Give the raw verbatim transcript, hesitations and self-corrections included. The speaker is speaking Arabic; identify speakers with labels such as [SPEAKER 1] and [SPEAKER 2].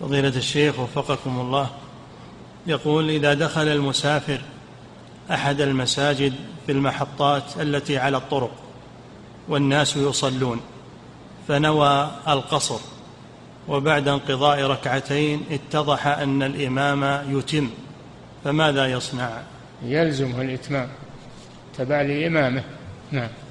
[SPEAKER 1] فضيلة الشيخ وفقكم الله، يقول: إذا دخل المسافر أحد المساجد في المحطات التي على الطرق والناس يصلون فنوى القصر، وبعد انقضاء ركعتين اتضح أن الإمام يتم، فماذا يصنع؟
[SPEAKER 2] يلزمه الإتمام تبع لإمامه. نعم.